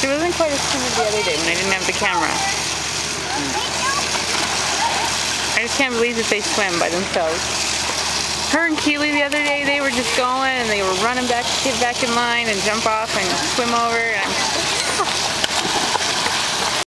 She wasn't quite as timid the other day when I didn't have the camera. I just can't believe that they swim by themselves. Her and Keely the other day, they were just going and they were running back to get back in line and jump off and swim over. And